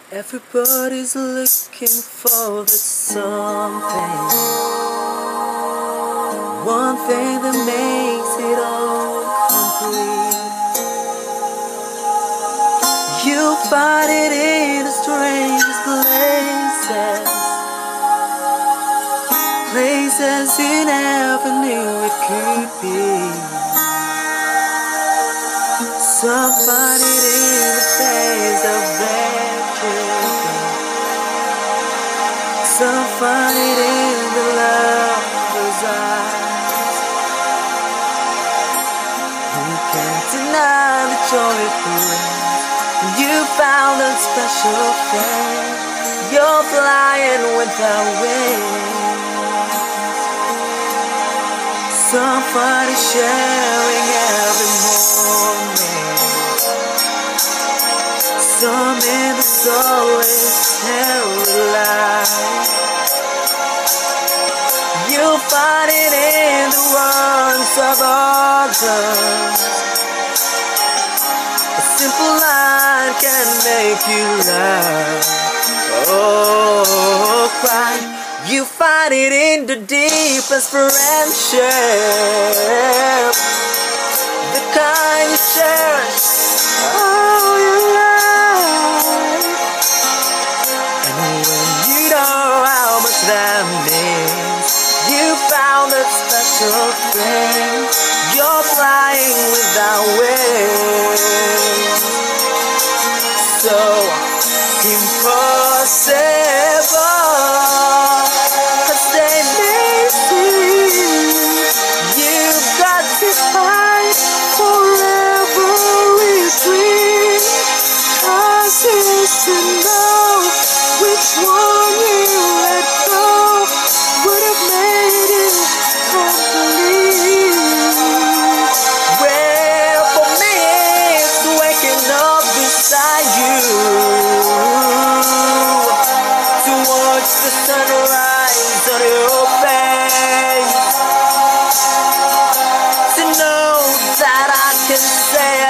Everybody's looking for that something, one thing that makes it all complete. You'll find it in the strangest places you never knew it could be. Some find it in the face of their children. Some find it in the lover's eyes. You can't deny the joy it brings. You found a special friend. You're flying without wings. Somebody sharing every morning. Some in the soul is paralyzed. You'll find it in the ones of others. A simple line can make you laugh. Oh, cry. You find it in the deepest friendship, the kind you cherish all your life. And when you know how much that means, you found that special thing. You're flying without wings. So impossible. To know which one you let go would have made it complete. Well, for me, it's waking up beside you to watch the sunrise on your face, to know that I can say